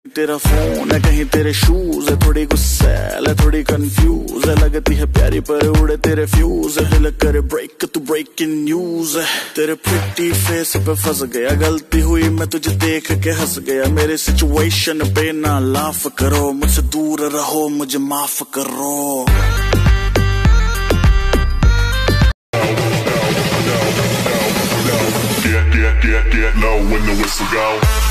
तेरा फोन है कहीं तेरे शूज है, थोड़ी गुस्सैल है थोड़ी कंफ्यूज है, लगती है प्यारी पर उड़े तेरे फ्यूज है, दिल करे ब्रेक तू ब्रेकिंग न्यूज है, तेरे प्रिटी फेस पे फंस गया, गलती हुई मैं तुझे देख के हंस गया, मेरे सिचुएशन पे ना लाफ करो, मुझसे दूर रहो मुझे माफ करो। Get low when the whistle go.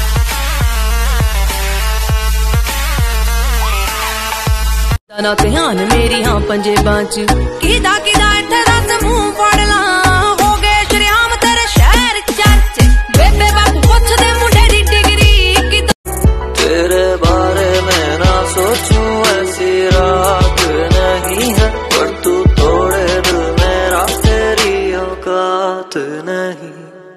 ना ध्यान मेरी हाँ पंजे बांच किदा इत्थे दस मुंह फड़ ला, हो गए श्रीराम तेरे शहर चर्च, बेबे बापू पुछदे मुंडे दी डिग्री तेरे बारे में ना सोचूं ऐसी रात नहीं है, पर तू तोड़े दिल मेरा तेरी औकात नहीं।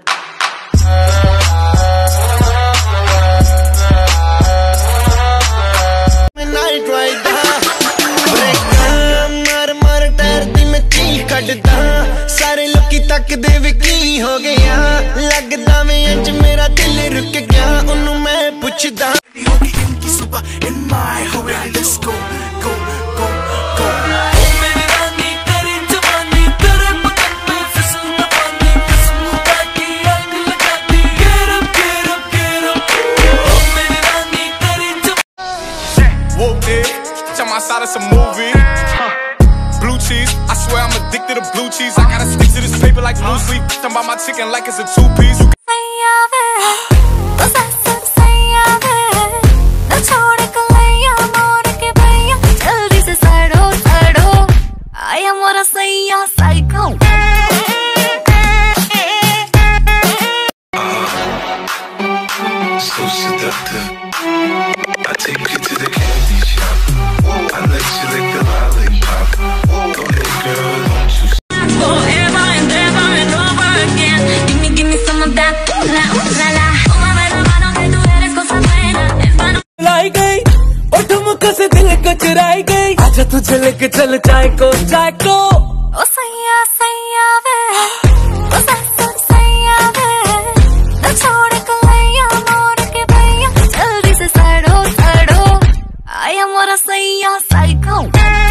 सारे लोकी तकदे वे की हो गया, लगदा मैं अंज मेरा दिल रुक गया, उन्नू मैं पुछदा होगी इनकी सुबह इन माय होवे लेट्स गो गो गो गो। मेरी रानी तेरी जवानी तेरे मगन में फिसल न पानी, किस्मत की आग लगा दी, get up ओ मेरी रानी तेरी जवानी। Whooped it, tell my side it's a movie. Blue cheese, I swear I'm addicted to blue cheese. I gotta stick to this paper like blue sleep. Talking about my chicken like it's a two-piece. So seductive. I take you to the candy shop. I let you lick the lollipop. Go ahead, girl, don't you forever and ever and over again. Give me some of that. La la la. Oh, que tú eres cosa buena. लाई गई और ठुमका से दिल को चुराई गई, आजा तुझे लेके चल चाय को ओ सैया सैया वे, ओ सैया वे, न छोड़ कलैया मोर के भैया, जल्दी से सड़ो आया मोरा सैया साइको।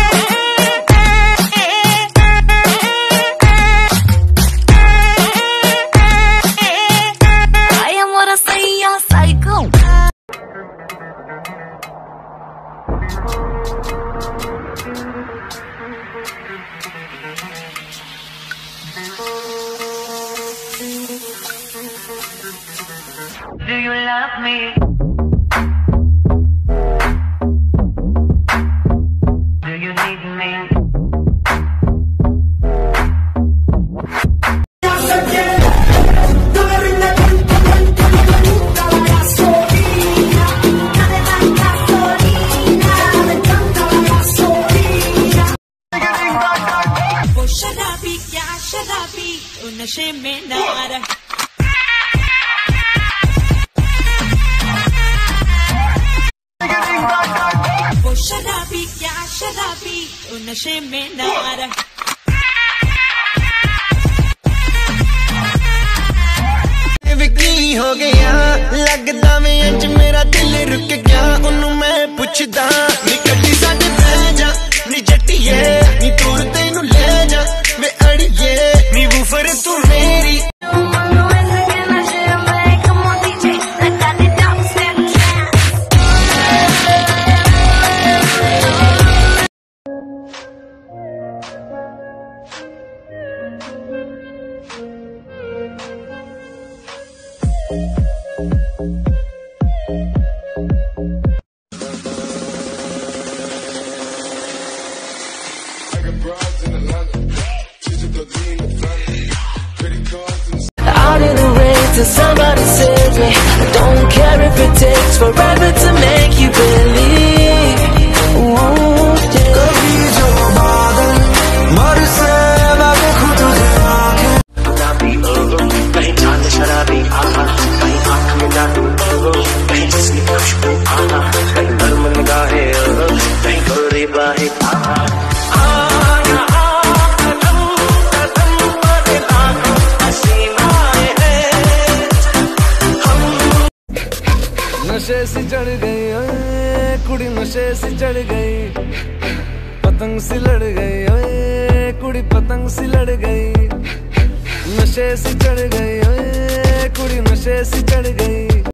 आया मोरा सैया psycho. Do you love me? Do you need me? वो शराबी क्या शराबी, वो नशे में ना रहा, वो शराबी क्या शराबी, वो नशे में ना रहा। की हो गया, लगदा मैं अंज मेरा दिल रुक गया, उन्नू मैं पुछदा नी कड्डी साडे बह जा नी जट्टिए, नी दूर तेनू ले जा वे अड़िए, नी वूफर तू मेरी। Out in the rain till somebody saves me, I don't care if it takes forever to make you believe. कभी जो बादल बरसे मैं देखूं तुझे आंखें, गुलाबी कहीं चांद शराबी आहा, कहीं आँख में जादू कहीं जिसकी खुशबू आहा, कहीं नर्म निगाहें कहीं गोरी बाहें आहा। नशे सी ओए कुड़ी नशे से चढ़ गई, पतंग सी लड़ गई, ओए कुड़ी पतंग सी लड़ गई, नशे से चढ़ गई, ओए कुड़ी नशे से चढ़ गई।